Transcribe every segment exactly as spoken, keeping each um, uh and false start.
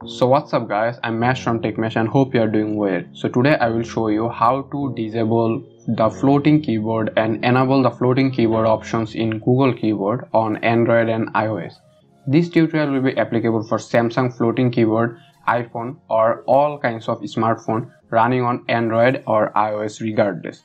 So what's up guys, I'm Mash from TechMesh and hope you are doing well. So today I will show you how to disable the floating keyboard and enable the floating keyboard options in Google Keyboard on Android and iOS. This tutorial will be applicable for Samsung floating keyboard, iPhone or all kinds of smartphone running on Android or iOS regardless.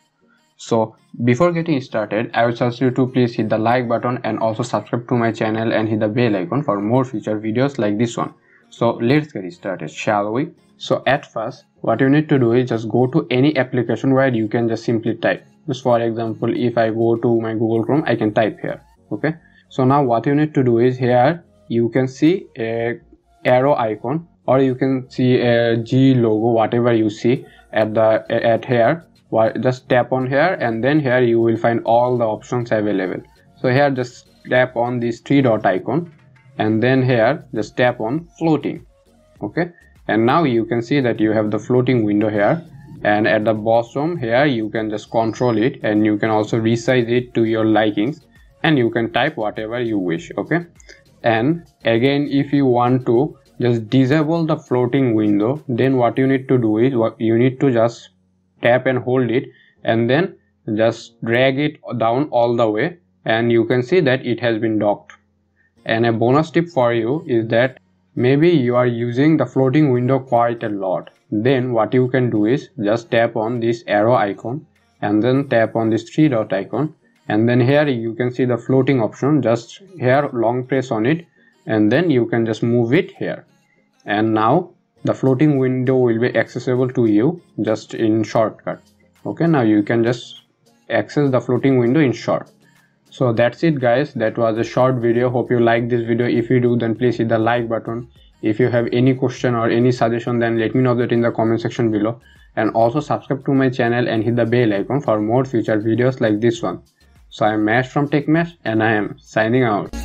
So before getting started, I would suggest you to please hit the like button and also subscribe to my channel and hit the bell icon for more future videos like this one. So let's get started, shall we? So at first, what you need to do is just go to any application where you can just simply type. Just for example, if I go to my Google Chrome, I can type here. Okay. So now what you need to do is here you can see a arrow icon, or you can see a G logo, whatever you see at the at here. Just tap on here, and then here you will find all the options available. So here just tap on this three dot icon, and then here just tap on floating. Okay, and now you can see that you have the floating window here, and at the bottom here you can just control it, and you can also resize it to your likings, and you can type whatever you wish. Okay, and again, if you want to just disable the floating window, then what you need to do is what you need to just tap and hold it, and then just drag it down all the way, and you can see that it has been docked. And a bonus tip for you is that maybe you are using the floating window quite a lot. Then what you can do is just tap on this arrow icon, and then tap on this three dot icon, and then here you can see the floating option. Just here long press on it, and then you can just move it here, and now the floating window will be accessible to you just in shortcut. Okay, now you can just access the floating window in short. So that's it guys, that was a short video. Hope you like this video. If you do, then please hit the like button. If you have any question or any suggestion, then let me know that in the comment section below, and also subscribe to my channel and hit the bell icon for more future videos like this one. So I am Mash from TechMesh, and I am signing out.